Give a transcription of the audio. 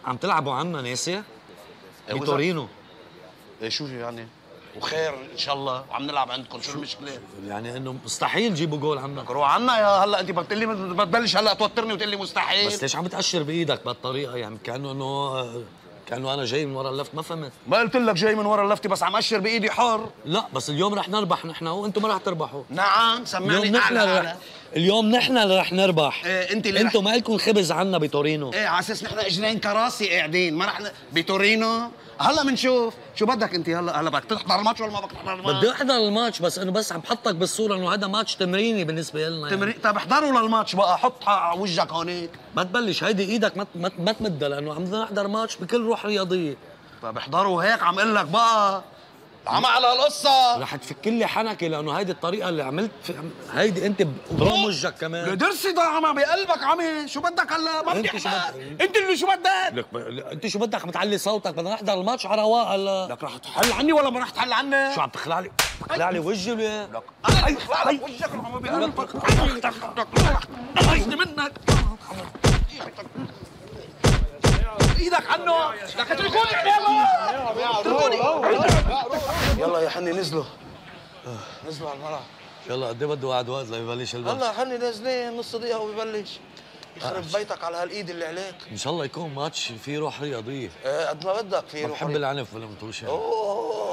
عم تلعبوا عنا ناسي؟ بتورينو. ايه شو يعني؟ وخير ان شاء الله وعم نلعب عندكم، شو المشكله؟ يعني انه مستحيل تجيبوا جول عنا. روح عنا يا هلا، انت بتقول لي بتبلش هلا توترني وتقول لي مستحيل. بس ليش عم بتأشر بايدك بهالطريقه؟ يعني كانه انا جاي من ورا اللفت، ما فهمت. ما قلت لك جاي من ورا اللفتي، بس عم اشر بايدي حر. لا بس اليوم رح نربح نحن وانتم ما رح تربحوا. نعم سمعني اعلى. اليوم نحن اللي رح نربح. ايه انت اللي انتم ما لكم خبز عنا بتورينو. ايه على اساس نحن اجرين كراسي قاعدين، ما رح بتورينو. هلا بنشوف شو بدك انت. هلا بدك تحضر الماتش ولا ما بدك تحضر الماتش؟ بدي احضر الماتش، بس انه بس عم بحطك بالصوره انه هذا ماتش تمريني بالنسبه لنا. تمرين يعني. طيب احضروا للماتش بقى، حط على وجهك هونيك. ما تبلش هيدي ايدك ما تمدها، لانه عم بدنا نحضر ماتش بكل روح رياضيه. طيب احضروا هيك، عم اقول لك بقى عم على القصه. رح تفك لي حنكي، لانه هيدي الطريقه اللي عملت هيدي انت برم وجهك كمان. درسي ضاعمه بقلبك عمي، شو بدك هلا؟ ما بدي انت اللي شو بدك؟ لك انت شو بدك عم تعلي صوتك؟ بدنا نحضر الماتش على رواق هلا. لك رح تحل عني ولا ما رح تحل عني؟ شو عم تخلع لي؟ تخلع لي وجهي ولا؟ لك انا اخلع لك وجهك ما بقلبك. ايدي منك ايدك عنه. لك اتركوني اتركوني. يلا يا حني نزلوا على الملعب. يلا قد ايه بده قاعد وقت ليبلش الماتش؟ هلا حني نازلين نص دقيقة وبيبلش. يخرب بيتك على هالايد اللي عليك. ان شاء الله يكون ماتش فيه روح رياضيه. ايه قد ما بدك فيه روح. بحب العنف بالمطوشه. اوه